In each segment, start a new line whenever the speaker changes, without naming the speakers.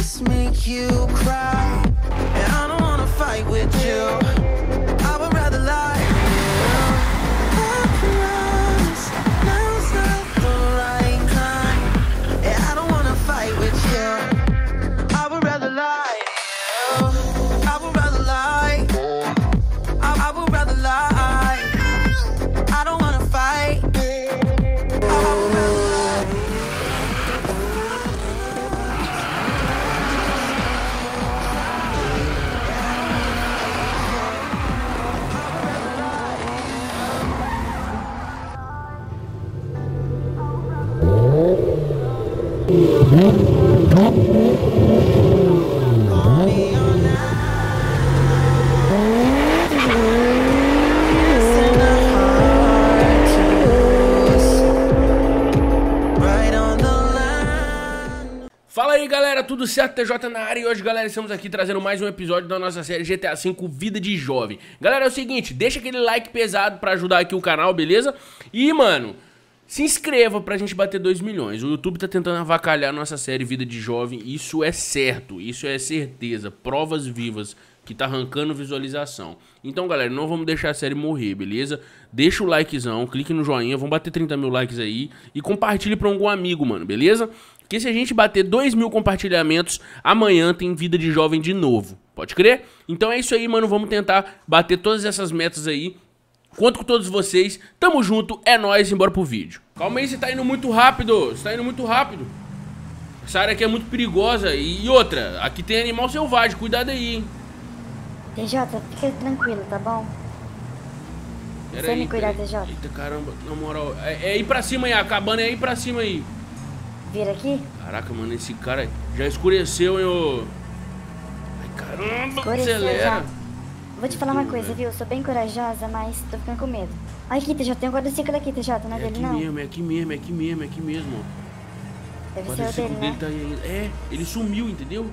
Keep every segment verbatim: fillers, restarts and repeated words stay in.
just make you cry, and I don't wanna fight with you. I would rather lie to you. I promise now's not the right time, and I don't wanna fight with you. I would rather lie to you. I would rather lie. I, I would rather lie. I don't wanna fight. I would rather lie.
Fala aí galera, tudo certo? T J na área e hoje galera estamos aqui trazendo mais um episódio da nossa série G T A cinco Vida de Jovem. Galera, é o seguinte, deixa aquele like pesado pra ajudar aqui o canal, beleza? E mano, se inscreva pra gente bater dois milhões. O YouTube tá tentando avacalhar a nossa série Vida de Jovem, isso é certo, isso é certeza, provas vivas que tá arrancando visualização. Então galera, não vamos deixar a série morrer, beleza? Deixa o likezão, clique no joinha, vamos bater trinta mil likes aí e compartilhe pra algum amigo, mano, beleza? Porque se a gente bater dois mil compartilhamentos, amanhã tem Vida de Jovem de novo, pode crer? Então é isso aí, mano, vamos tentar bater todas essas metas aí. Conto com todos vocês, tamo junto, é nóis, embora pro vídeo. Calma aí, você tá indo muito rápido, você tá indo muito rápido. Essa área aqui é muito perigosa e outra, aqui tem animal selvagem, cuidado aí, hein.
T J, fica tranquilo, tá bom?
Pera
Você
aí,
me cuidar,
pera aí.
T J.
Eita caramba, na moral, é, é ir pra cima aí, a cabana é ir pra cima aí.
Vira aqui?
Caraca, mano, esse cara já escureceu, hein, ô. Ai, caramba,
Escureceu
acelera.
já. Vou te falar uma coisa,
velho.
viu? Eu sou bem corajosa, mas tô ficando com medo. Olha aqui, T J, tem um quadriciclo aqui, T J, não é
É
dele,
aqui
não?
mesmo, é aqui mesmo, é aqui mesmo, é aqui mesmo, ó.
Deve
O
ser o
quadriciclo
dele,
dele
né?
tá aí ainda. É, ele sumiu, entendeu?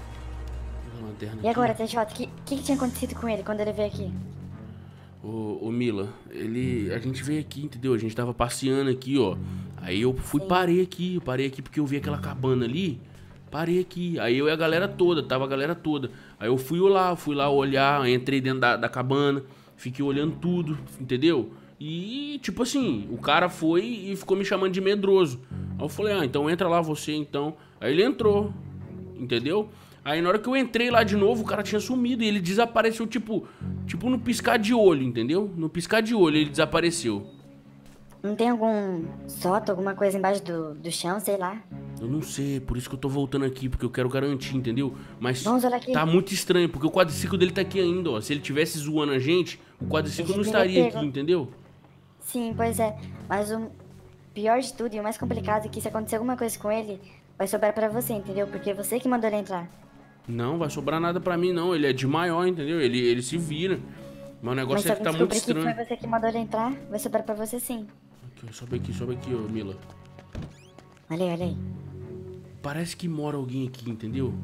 A lanterna
E agora,
aqui.
T J, o que, que, que tinha acontecido com ele quando ele veio aqui?
Ô, ô Mila, ele. A gente veio aqui, entendeu? A gente tava passeando aqui, ó. Aí eu fui,
Sim.
parei aqui, eu parei aqui porque eu vi aquela cabana ali. Parei aqui. Aí eu e a galera toda, tava a galera toda. Aí eu fui lá, fui lá olhar, entrei dentro da, da cabana, fiquei olhando tudo, entendeu? E, tipo assim, o cara foi e ficou me chamando de medroso. Aí eu falei, ah, então entra lá você, então. Aí ele entrou, entendeu? Aí na hora que eu entrei lá de novo, o cara tinha sumido e ele desapareceu, tipo, tipo no piscar de olho, entendeu? No piscar de olho ele desapareceu.
Não tem algum sótão, alguma coisa embaixo do, do chão, sei lá?
Eu não sei, por isso que eu tô voltando aqui, porque eu quero garantir, entendeu? Mas
Vamos olhar aqui.
tá muito estranho, porque o quadriciclo dele tá aqui ainda, ó. Se ele tivesse zoando a gente, o quadriciclo não
Ele
estaria
pegou.
aqui, entendeu?
Sim, pois é. Mas o pior de tudo e o mais complicado é que se acontecer alguma coisa com ele, vai sobrar pra você, entendeu? Porque é você que mandou ele entrar.
Não, vai sobrar nada pra mim, não. Ele é de maior, entendeu? Ele, ele se vira. Mas o
Mas
negócio
se
é
eu
que tá muito
descobrir que
estranho.
foi você que mandou ele entrar, vai sobrar pra você sim.
Aqui, ó, sobe aqui, sobe aqui, ó, Mila.
Olha aí, olha aí.
Parece que mora alguém aqui, entendeu?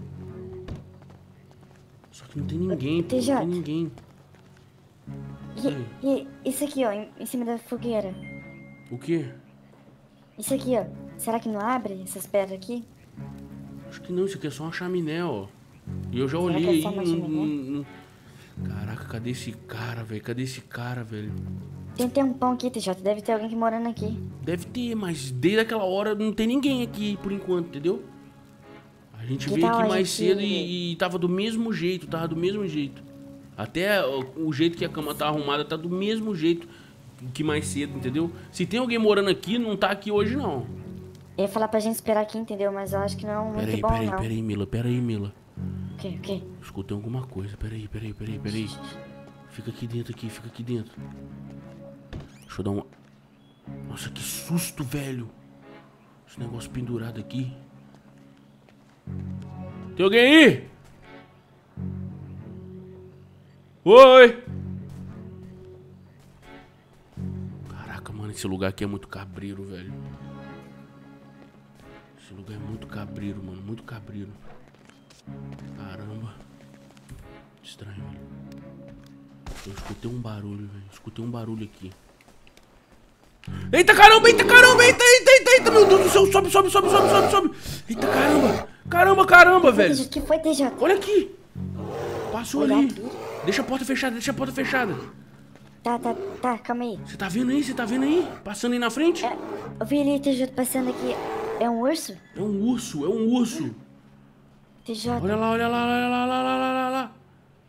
Só que não tem ninguém, pô,
T J.
não tem ninguém. Aí.
E, e isso aqui, ó, em, em cima da fogueira.
O quê?
Isso aqui, ó. Será que não abre essas pedras aqui?
Acho que não, isso aqui é só uma chaminé, ó. E eu já
Será que
olhei
é só
aí.
uma
não-
chaminé?
não- não- Caraca, cadê esse cara, velho? Cadê esse cara, velho?
Tem, tem um pão aqui, T J. Deve ter alguém que morando aqui.
Deve ter, mas desde aquela hora não tem ninguém aqui por enquanto, entendeu? A gente
Que
veio
tal
aqui
a
mais
gente-
cedo e, e tava do mesmo jeito, tava do mesmo jeito. Até o, o jeito que a cama tá arrumada tá do mesmo jeito que mais cedo, entendeu? Se tem alguém morando aqui, não tá aqui hoje não.
Eu ia falar pra gente esperar aqui, entendeu? Mas eu acho que não é muito
Peraí,
bom,
peraí,
não.
peraí, Mila, peraí, Mila.
O quê, o quê?
Escutei alguma coisa, peraí, peraí, peraí, peraí. Fica aqui dentro, aqui, fica aqui dentro. Deixa eu dar uma... Nossa, que susto, velho. Esse negócio pendurado aqui. Tem alguém aí? Oi! Caraca, mano, esse lugar aqui é muito cabreiro, velho. Esse lugar é muito cabreiro, mano, muito cabreiro. Caramba. Estranho, velho. Eu escutei um barulho, velho. Escutei um barulho aqui. Eita caramba, eita caramba, eita, eita, eita, eita, meu Deus do céu, sobe, sobe, sobe, sobe, sobe, sobe. Eita caramba, Caramba, caramba,
O
velho.
que foi, T J?
Olha aqui. Passou
Olha
ali.
aqui.
Deixa a porta fechada, deixa a porta fechada.
Tá, tá, tá, calma aí.
Você tá vendo aí? Você tá vendo aí? Passando aí na frente?
É, eu vi ali, T J, passando aqui. É um urso?
É um urso, é um urso.
T J,
Olha lá, olha lá, olha lá, olha lá, olha lá, olha lá.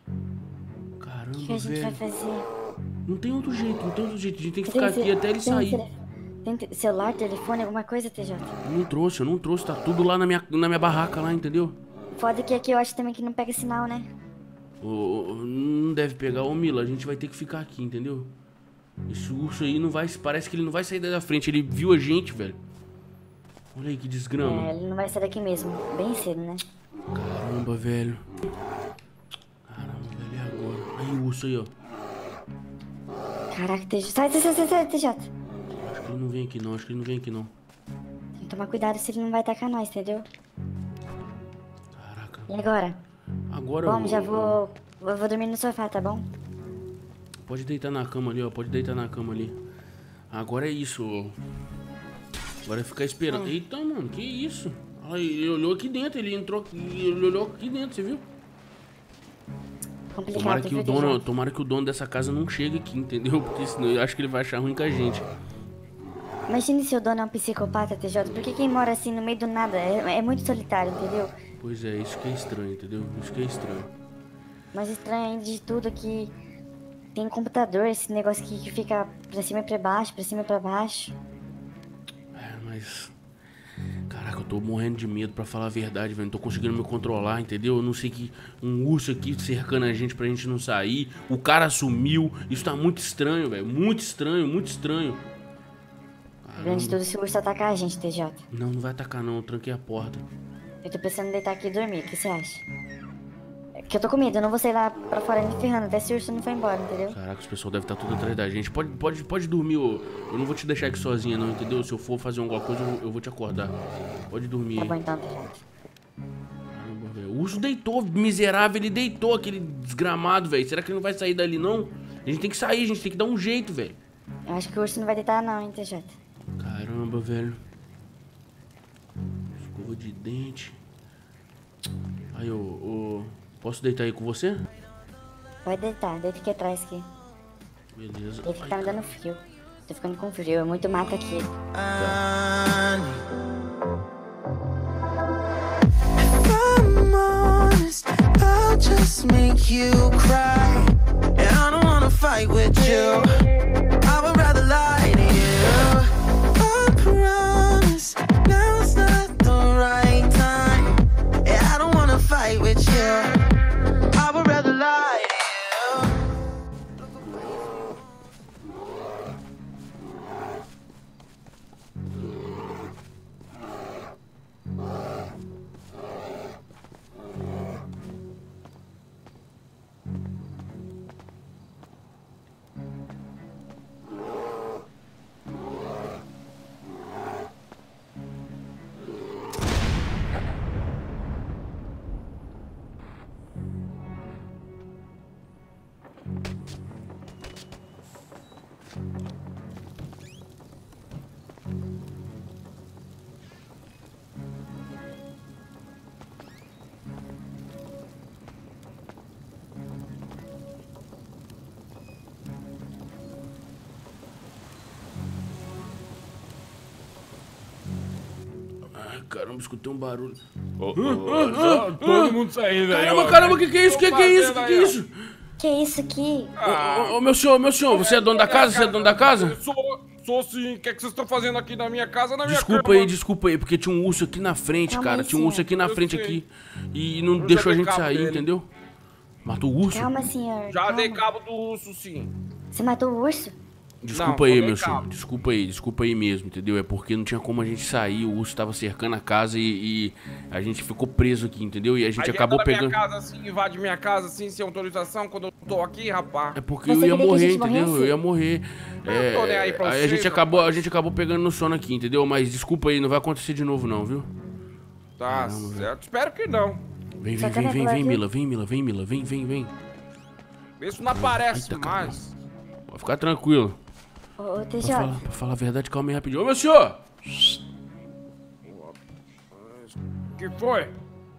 o que a
Caramba,
gente vai
velho.
fazer?
Não tem outro jeito, não tem outro jeito. A gente tem que
Tem
ficar
ce-
aqui até ele
tem
sair.
cele- Tem te- celular, telefone, alguma coisa, T J?
Eu não trouxe, eu não trouxe. Tá tudo lá na minha, na minha barraca lá, entendeu?
Foda que aqui eu acho também que não pega sinal, né?
Ô, ô, não deve pegar. Ô, Mila, a gente vai ter que ficar aqui, entendeu? Esse urso aí não vai... Parece que ele não vai sair daí da frente. Ele viu a gente, velho. Olha aí que desgrama.
É, ele não vai sair daqui mesmo. Bem cedo, né?
Caramba, velho. Caramba, velho, e agora? Aí o urso aí, ó.
Caraca, T J. Sai, sai, sai, sai, sai, T J.
Acho que ele não vem aqui não, acho que ele não vem aqui não.
Tem que tomar cuidado se ele não vai atacar nós, entendeu?
Caraca.
E agora?
Agora
Bom,
eu-
já vou... Eu vou dormir no sofá, tá bom?
Pode deitar na cama ali, ó. Pode deitar na cama ali. Agora é isso, ó. Agora é ficar esperando. Eita, mano, que isso? Olha aí, ele olhou aqui dentro, ele entrou aqui, ele olhou aqui dentro, você viu?
Complicado,
Tomara que,
viu,
o dono,
T J?
tomara que o dono dessa casa não chegue aqui, entendeu? Porque senão eu acho que ele vai achar ruim com a gente.
Imagine se o dono é um psicopata, T J. Porque quem mora assim no meio do nada é, é muito solitário, entendeu?
Pois é, isso que é estranho, entendeu? Isso que é estranho.
Mas estranho ainda de tudo é que tem um computador, esse negócio aqui que fica pra cima e pra baixo, pra cima e pra baixo.
É, mas... Caraca, eu tô morrendo de medo, pra falar a verdade, velho. Não tô conseguindo me controlar, entendeu? Eu não sei que um urso aqui cercando a gente pra gente não sair. O cara sumiu. Isso tá muito estranho, velho. Muito estranho, muito estranho.
Grande de tudo, se o urso atacar a gente, T J.
Não, não vai atacar não. Eu tranquei a porta.
Eu tô pensando em deitar aqui e dormir, o que você acha? É que eu tô com medo, eu não vou sair lá pra fora me ferrando, até se o urso não for embora, entendeu?
Caraca, os pessoal deve estar tudo atrás da gente. Pode, pode, pode dormir, ô. Eu não vou te deixar aqui sozinha, não, entendeu? Se eu for fazer alguma coisa, eu, eu vou te acordar. Pode dormir
Tá
aí.
bom então, T J.
Caramba, velho. O urso deitou, miserável. Ele deitou, aquele desgramado, velho. Será que ele não vai sair dali, não? A gente tem que sair, a gente tem que dar um jeito, velho.
Eu acho que o urso não vai deitar não, hein, T J.
Caramba, velho. Escova de dente. Aí, ô, ô. Posso deitar aí com você?
Pode deitar, deita aqui atrás aqui.
Beleza.
Deita que
Ai,
tá me dando frio. Tô ficando com frio, é muito mato aqui.
If I'm honest, I'll just make you cry. And I don't wanna fight with you. I would rather lie to you. I promise now's not the right time. And I don't wanna fight with you. I would rather lie to you.
Ai, caramba, escutei um barulho.
Todo mundo saindo aí.
Caramba,
ó.
caramba, que que é isso? Que
Tô
que é isso? Que
fazendo
que é
aí, ó.
isso?
Que isso aqui?
Ô, ô, meu senhor, meu senhor, você é dono da casa? Você é dono da casa?
Sou, sou sim. O que, é que vocês estão fazendo aqui na minha casa, na minha
Desculpa
cama?
aí, desculpa aí, porque tinha um urso aqui na frente,
Calma
cara.
aí,
Tinha um urso
senhor.
aqui na
Eu
frente
sei.
aqui. E não
já
deixou a
dei
gente
cabo
sair,
dele.
entendeu? Matou o urso?
Calma, senhor.
Já
calma.
dei cabo do urso, sim.
Você matou o urso?
Desculpa
Não,
aí,
só dei
meu senhor.
cabo.
Desculpa aí, desculpa aí mesmo, entendeu? É porque não tinha como a gente sair, o urso tava cercando a casa e, e a gente ficou preso aqui, entendeu? E a gente
Aí
acabou
entra na
pegando.
minha casa assim, invade minha casa assim, sem autorização, quando eu tô aqui, rapaz.
É porque
Você
eu ia
queria que a
morrer,
gente
entendeu?
morresse?
Eu ia morrer. É,
tô nem aí pra
aí a
vocês,
gente acabou, a gente acabou pegando no sono aqui, entendeu? Mas desculpa aí, não vai acontecer de novo não, viu?
Tá certo. Espero que não.
Vem,
Só
vem,
tá
vem,
na
vem,
placa.
vem, Mila, vem, Mila, vem, Mila, vem, vem, vem.
Isso não aparece
Eita,
mais.
Pode ficar tranquilo.
Ô, ô T
Pra
J.
falar, pra falar a verdade, calma aí rapidinho. Ô, meu senhor!
O que foi?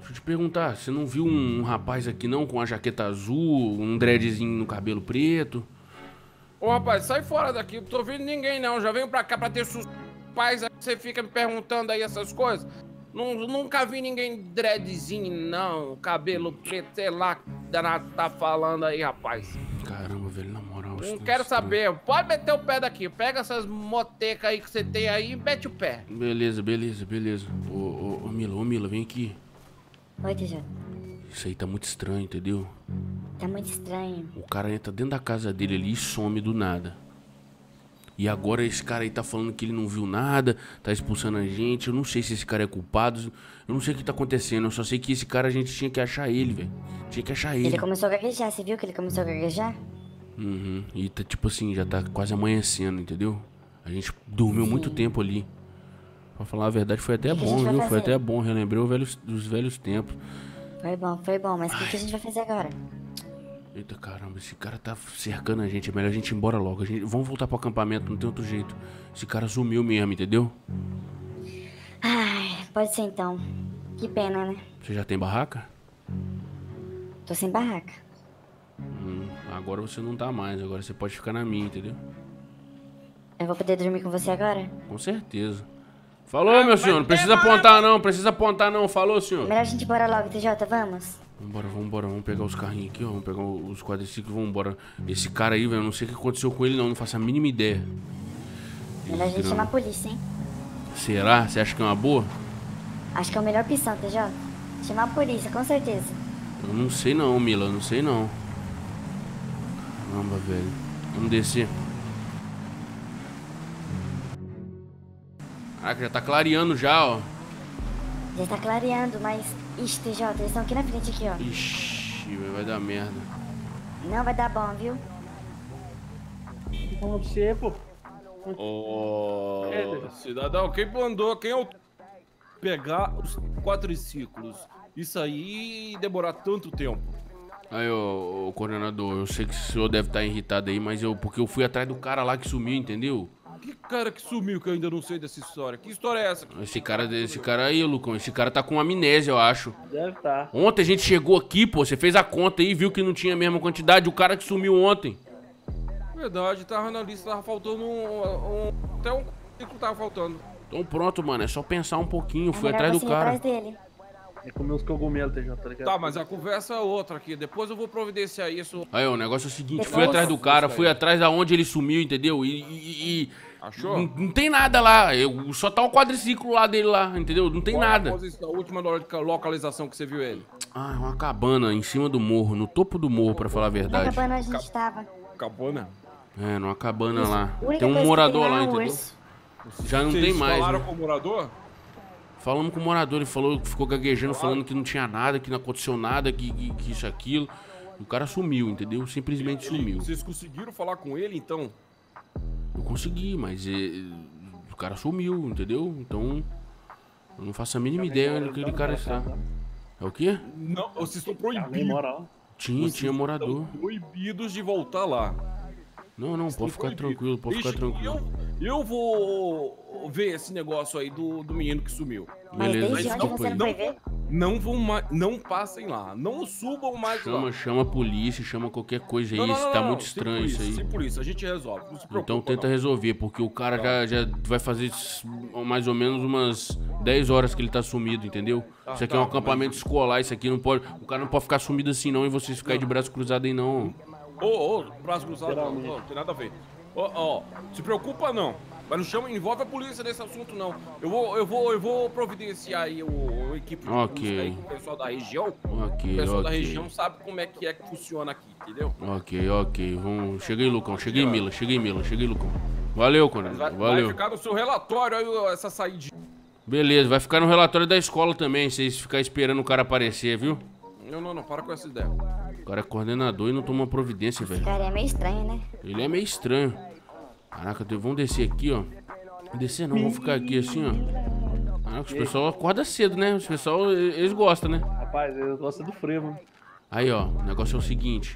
Deixa eu te perguntar, você não viu um, um rapaz aqui não com uma jaqueta azul, um dreadzinho no cabelo preto?
Ô, rapaz, sai fora daqui. Não tô vendo ninguém, não. Já venho pra cá pra ter sus... Paz, aí você fica me perguntando aí essas coisas. Nun- Nunca vi ninguém dreadzinho, não. Cabelo preto, sei lá, que danado tá falando aí, rapaz.
Caramba, velho, na moral. isso
Não
tá
quero
estranho.
saber. Pode meter o pé daqui. Pega essas motecas aí que você tem aí e mete o pé.
Beleza, beleza, beleza. Ô, ô, ô, Mila, ô, Mila, vem aqui.
Oi, T J.
Isso aí tá muito estranho, entendeu?
Tá muito estranho.
O cara entra dentro da casa dele ali e some do nada. E agora esse cara aí tá falando que ele não viu nada, tá expulsando a gente. Eu não sei se esse cara é culpado. Eu não sei o que tá acontecendo. Eu só sei que esse cara a gente tinha que achar ele, velho. Tinha que achar ele.
Ele começou a gaguejar, você viu que ele começou a gaguejar?
Uhum. E tá tipo assim, já tá quase amanhecendo, entendeu? A gente dormiu muito tempo ali. Pra falar a verdade, foi até
O que que a
bom,
gente vai
viu? Foi
fazer?
até bom. Relembrei os velhos, dos velhos tempos.
Foi bom, foi bom, mas o que, que a gente vai fazer agora?
Eita caramba, esse cara tá cercando a gente. É melhor a gente ir embora logo. A gente... Vamos voltar pro acampamento, não tem outro jeito. Esse cara sumiu mesmo, entendeu?
Ai, pode ser então. Que pena, né?
Você já tem barraca?
Tô sem barraca.
Hum, agora você não tá mais. Agora você pode ficar na minha, entendeu?
Eu vou poder dormir com você agora?
Com certeza. Falou, meu senhor. Não precisa apontar, não. Precisa apontar, não. Falou, senhor.
Melhor a gente ir embora logo, T J, vamos?
Vambora, vambora, vamos pegar os carrinhos aqui, ó. Vamos pegar os quadriciclos, vambora. Esse cara aí, velho, eu não sei o que aconteceu com ele, não. Não faço a mínima ideia.
Melhor a gente chamar a polícia, hein?
Será? Você acha que é uma boa?
Acho que é a melhor opção, T J. Chamar a polícia, com certeza.
Eu não sei não, Mila. Eu não sei não. Caramba, velho. Vamos descer. Caraca, já tá clareando já, ó.
Já tá clareando, mas... Ixi, T J, eles estão aqui na frente, aqui, ó.
Ixi, velho, vai dar merda.
Não vai dar bom, viu?
Com você, pô.
Ô,
É,
cidadão, quem mandou, quem eu pegar os quadriciclos? Isso aí demorar tanto tempo.
Aí, ô, ô, coordenador, eu sei que o senhor deve estar irritado aí, mas eu... Porque eu fui atrás do cara lá que sumiu, entendeu?
Que cara que sumiu que eu ainda não sei dessa história? Que história é essa?
Esse cara, esse cara aí, Lucão, esse cara tá com amnésia, eu acho.
Deve tá.
Ontem a gente chegou aqui, pô, você fez a conta aí, viu que não tinha a mesma quantidade, o cara que sumiu ontem.
Verdade, tava na lista, tava faltando um... um até um quadriciclo tava faltando.
Então pronto, mano, é só pensar um pouquinho,
É
fui
melhor
atrás do
você ir
cara.
atrás dele.
É comer uns cogumelos, T J, tá ligado?
Tá, mas a conversa é outra aqui. Depois eu vou providenciar isso.
Aí, ó, o negócio é o seguinte, fui
Depois-
atrás do cara, fui atrás da onde ele sumiu, entendeu? E... e- e-
Achou?
não, não tem nada lá, eu, só tá o quadriciclo lá dele lá, entendeu? Não tem
Qual é a
nada.
posição- A última localização que você viu ele.
Ah, é uma cabana em cima do morro, no topo do morro, pra falar a
Na
verdade.
cabana a gente tava.
Cabana?
É, numa cabana lá.
A única
Tem um
coisa que
morador
tem
lá,
é um
entendeu?
urso.
Já não
Vocês
tem mais,
falaram
né?
com o morador?
Falamos com o morador, ele falou que ficou gaguejando, falando que não tinha nada, que não aconteceu nada, que, que, que isso, aquilo. O cara sumiu, entendeu? Simplesmente sumiu.
Vocês conseguiram falar com ele, então?
Eu consegui, mas eh, o cara sumiu, entendeu? Então, eu não faço a mínima ideia onde aquele cara está. É o quê?
Não, vocês estão
Alguém
proibidos.
mora lá.
Tinha,
Vocês
tinha morador.
estão proibidos de voltar lá.
Não, não, pode ficar tranquilo, pode ficar
Deixa-
tranquilo.
Eu, eu vou ver esse negócio aí do, do menino que sumiu.
Mas
Beleza,
desde
desculpa
onde você
aí.
não foi ver?
Não vão mais, não passem lá, não subam mais
Chama,
lá.
chama a polícia, chama qualquer coisa aí,
Não, não,
isso
não,
tá
não,
muito
sem
estranho
polícia,
isso aí.
Sem polícia, a gente resolve, não se preocupa.
Então tenta
não.
resolver, porque o cara já, já vai fazer s- mais ou menos umas dez horas que ele tá sumido, entendeu?
Tá,
Isso aqui
tá,
é um acampamento escolar, isso aqui não pode. O cara não pode ficar sumido assim não e vocês ficarem de braço cruzado aí não.
Ô, ô, braço cruzado, não, não, não tem nada a ver. Ó, ó, se preocupa não. Mas não chama, envolve a polícia nesse assunto não. Eu vou, eu vou, eu vou providenciar aí o, o equipe de
Ok.
polícia aí, com o pessoal da região. O
Ok,
pessoal da
ok.
região sabe como é que é que funciona aqui, entendeu?
Ok, ok. Vamos... Chega aí, Lucão. Chega aí, Mila. Chega aí, Mila. Chega aí, Lucão. Valeu,
Vai,
Coronel.
vai
Valeu.
ficar no seu relatório aí essa saída.
Beleza, vai ficar no relatório da escola também, vocês ficarem esperando o cara aparecer, viu?
Não, não, não, para com essa ideia.
O cara é coordenador e não toma providência, velho.
Cara, é meio estranho, né?
Ele é meio estranho. Caraca, vamos descer aqui, ó. Descer não, vamos ficar aqui assim, ó. Caraca, os pessoal acorda cedo, né? Os pessoal, eles gostam, né?
Rapaz, eu gosto do frevo. mano.
Aí, ó, o negócio é o seguinte.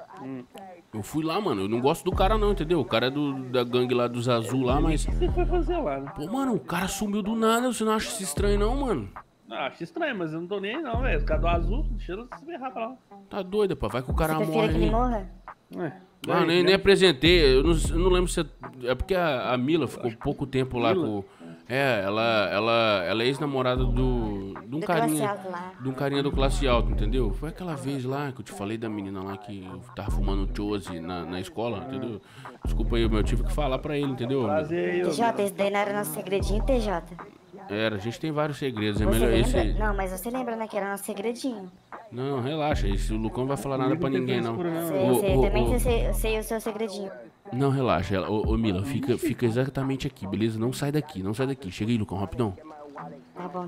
Eu fui lá, mano, eu não gosto do cara não, entendeu? O cara é do, da gangue lá dos azul lá, mas...
O que você foi fazer lá, né?
Pô, mano, o cara sumiu do nada, você não acha isso estranho não, mano?
Ah, acho estranho, mas eu não tô nem aí não, velho. Os caras do azul, deixa eles se ferrar pra lá.
Tá doido, pô. Vai que o cara
Você prefere
morre
que ele
aí.
morra?
É.
Ah, nem, nem apresentei. Eu não, eu não lembro se... É, é porque a, a Mila ficou pouco tempo lá
Mila?
com... É, ela, ela, ela é ex-namorada do... De um
Do
carinha...
classe alta lá.
De um carinha do classe alto, entendeu? Foi aquela vez lá que eu te falei da menina lá que tava fumando Chose na, na escola, entendeu? Desculpa aí, eu tive que falar pra ele, entendeu?
Prazer aí, ô.
T J, esse daí não era nosso segredinho, T J.
Era, a gente tem vários segredos, é
Você
melhor esse...
lembra? Não, mas você lembra, né, que era nosso segredinho.
Não, relaxa, esse o Lucão não vai falar nada pra ninguém, não.
Sei,
Ô,
sei,
ô,
também
ô,
sei, eu sei o seu segredinho.
Não, relaxa. ela- Ô, ô Mila, fica, fica exatamente aqui, beleza? Não sai daqui, não sai daqui. Chega aí, Lucão, rapidão.
Tá bom.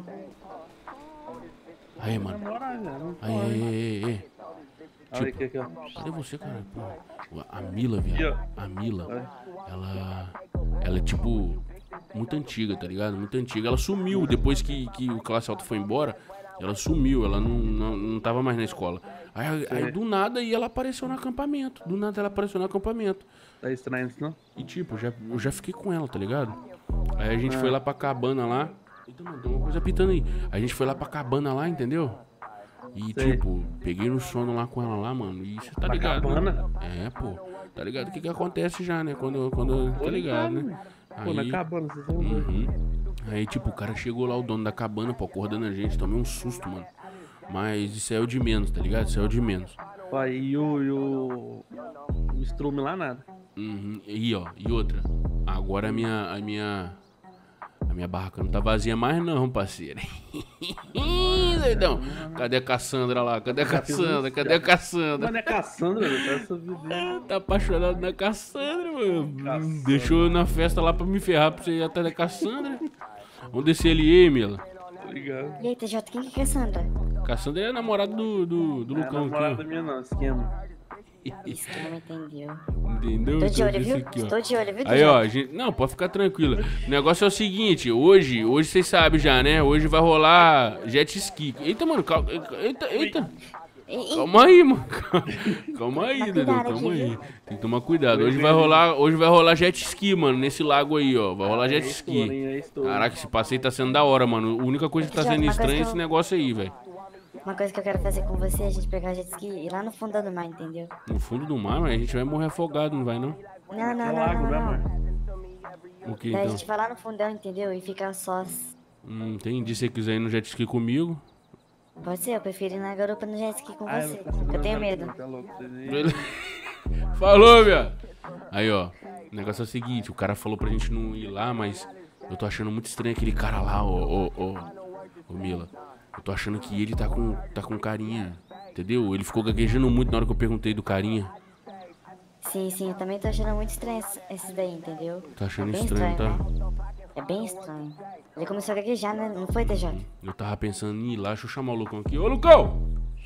Aí, mano.
Bora, velho. Não
Aí,
pode.
aí, aí, aí.
Olha aqui, aqui, ó.
Cadê você, cara? Pô, a Mila,
Aqui,
viado.
ó.
A Mila, ela. Ela é tipo. Muito antiga, tá ligado? Muito antiga. Ela sumiu depois que, que o classe alta foi embora. Ela sumiu, ela não, não, não tava mais na escola. Aí, aí do nada aí ela apareceu no acampamento. Do nada ela apareceu no acampamento.
Tá estranho isso, não?
E tipo, já, eu já fiquei com ela, tá ligado? Aí a gente foi lá pra cabana lá. Eita, mano, tem uma coisa pitando aí. A gente foi lá pra cabana lá, entendeu? E
Sei.
tipo, peguei no sono lá com ela lá, mano. E você tá
Pra
ligado? né?
cabana?
É, pô. Tá ligado o que que acontece já, né? Quando, quando tá ligado, né?
Pô, na
Aí,
cabana, vocês são doidos.
uhum. Aí, tipo, o cara chegou lá, o dono da cabana, pô, acordando a gente. Tomei um susto, mano. Mas isso aí é o de menos, tá ligado? Isso é o de menos.
Ó, e o. E o. O estrume lá nada.
Uhum. E ó, e outra. Agora a minha. A minha. A minha barraca não tá vazia mais não, parceiro. Doidão. Cadê a Cassandra lá? Cadê a Cassandra? Cadê a Cassandra?
Mano, é Cassandra, velho. Tá essa vida.
Tá apaixonado na Cassandra, mano.
Cassandra.
Deixou eu na festa lá pra me ferrar pra você ir atrás da Cassandra. Vamos descer ali, Emila.
Tá ligado?
E aí, T J, quem que é Cassandra?
Cassandra é a namorada do, do, do
Não é
Lucão
namorada
aqui,
minha, não. Esquema.
Isso que não entendeu.
ó. Entendeu?
Tô de
Então,
olho,
esse
viu?
aqui, ó.
Tô de olho, viu, T
Aí,
J?
ó, a gente... Não, pode ficar tranquila. O negócio é o seguinte, hoje, hoje vocês sabem já, né? Hoje vai rolar jet ski. Eita, mano, calma. Eita, eita.
Ih, ih,
Calma aí, mano. Calma aí,
Toma
Dedão,
cuidado
calma
aqui,
aí.
viu?
Tem que tomar cuidado. Hoje vai rolar, hoje vai rolar jet ski, mano, nesse lago aí, ó. Vai rolar jet
Estouro,
ski.
hein, é estouro.
Caraca, esse passeio tá sendo da hora, mano. A única coisa que tá
Já,
sendo
uma coisa
estranha é
que
esse
eu-
negócio aí, velho.
Uma coisa que eu quero fazer com você é a gente pegar jet ski e ir lá no fundão do mar, entendeu?
No fundo do mar, mas a gente vai morrer afogado, não vai não?
Não, não,
É
não,
lago,
não,
né,
não.
mano?
O que
Daí a
então?
gente vai lá no fundão, entendeu? E fica sós.
Hum, entendi. Se você quiser ir no jet ski comigo.
Pode ser, eu prefiro ir na garupa no jet ski com
Ah,
você.
vou ficar segurando
Eu tenho
a
medo.
garupa, tá louco, vocês aí.
Beleza. Falou, viado. Aí, ó. O negócio é o seguinte, o cara falou pra gente não ir lá, mas eu tô achando muito estranho aquele cara lá, ô, ô, ô, ô Mila. Eu tô achando que ele tá com, tá com carinha, entendeu? Ele ficou gaguejando muito na hora que eu perguntei do carinha.
Sim, sim, eu também tô achando muito estranho esse- esses daí, entendeu?
Tá achando
É bem
estranho, tá?
né? É bem estranho. Ele começou a gaguejar, né? Não foi, T J?
Eu tava pensando em ir lá, deixa eu chamar o Lucão aqui. Ô, Lucão!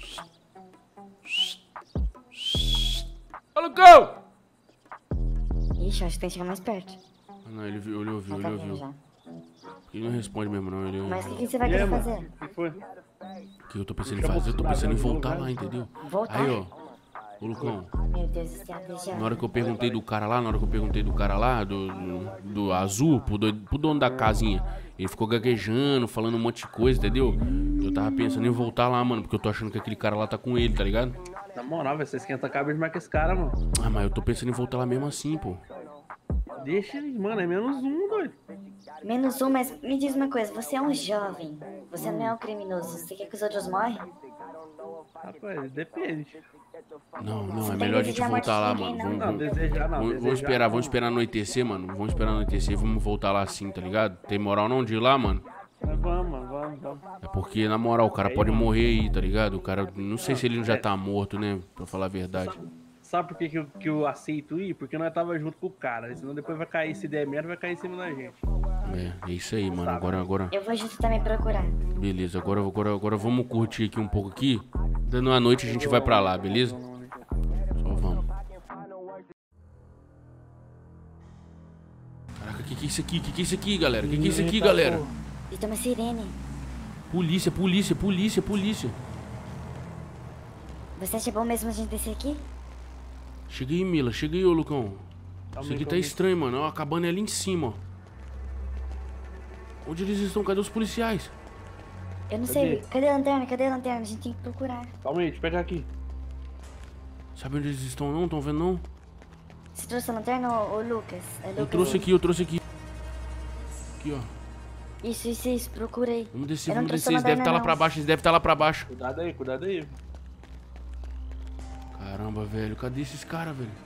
Ô, Lucão!
Ixi, acho que tem que chegar mais perto.
Ah, não, ele viu, ele ouviu,
Já
ele
tá vindo
ouviu.
já.
Ele não responde mesmo, não. Ele...
Mas o que, que você vai
E aí,
querer
mano?
fazer?
O que foi?
O que eu tô pensando em fazer? Eu tô pensando em voltar lá, entendeu?
Voltar?
Aí, ó. Ô, Lucão.
Meu Deus do céu, T J.
Na hora que eu perguntei do cara lá, na hora que eu perguntei do cara lá, do, do, do azul, pro, do, pro dono da casinha, ele ficou gaguejando, falando um monte de coisa, entendeu? Eu tava pensando em voltar lá, mano, porque eu tô achando que aquele cara lá tá com ele, tá ligado?
Na moral, velho, você esquenta a cabeça mais que esse cara, mano.
Ah, mas eu tô pensando em voltar lá mesmo assim, pô.
Deixa ele, mano, é menos um, doido.
Menos um, mas me diz uma coisa, você é um jovem. Você não é um criminoso. Você quer que os outros morrem?
Rapaz, depende.
Não, não,
Você
é
tem
melhor a
que
gente
desejar a morte
voltar lá,
de ninguém,
mano. Vamos,
Não,
vamos,
desejar não.
vamos,
desejar
vamos esperar,
não.
vamos esperar anoitecer, mano. Vamos esperar anoitecer e vamos voltar lá assim, tá ligado? Tem moral não de ir lá, mano?
Mas vamos, mano, vamos, vamos.
É porque, na moral, o cara pode morrer aí, tá ligado? O cara, não sei se ele já tá morto, né? Pra falar a verdade.
Sabe por que, que, eu, que eu aceito ir? Porque nós tava junto com o cara. Senão depois vai cair, se der merda, vai cair em cima da gente.
É, é isso aí, mano. Agora, agora.
Eu vou junto também procurar.
Beleza, agora, agora, agora vamos curtir aqui um pouco aqui. Dando uma noite a gente vai pra lá, beleza? Só vamos. Caraca, que que é isso aqui? Que que é isso aqui, galera? Que que é isso aqui, galera?
E tem uma sirene.
Polícia, polícia, polícia, polícia.
Você acha bom mesmo a gente descer aqui?
Chega aí, Mila. Chega aí, ô Lucão.
Calma
Isso
aí,
aqui tá
calma aí.
estranho, mano. Ó, a cabana é ali em cima, ó. Onde eles estão? Cadê os policiais?
Eu não
Cadê?
sei. Cadê a lanterna? Cadê a lanterna? A gente tem que procurar.
Calma aí, deixa eu pegar aqui.
Sabe onde eles estão não? Estão vendo não?
Você trouxe a lanterna, ô, ô Lucas? É Lucas
Eu trouxe
o-
aqui, eu trouxe aqui. Aqui, ó.
Isso, isso, isso. Procura aí.
Vamos descer,
Eu não
vamos
trouxe
descer. Eles
a
devem estar lá
lanterna,
pra
não.
baixo, eles devem estar lá pra baixo.
Cuidado aí, cuidado aí.
Caramba, velho. Cadê esses caras, velho?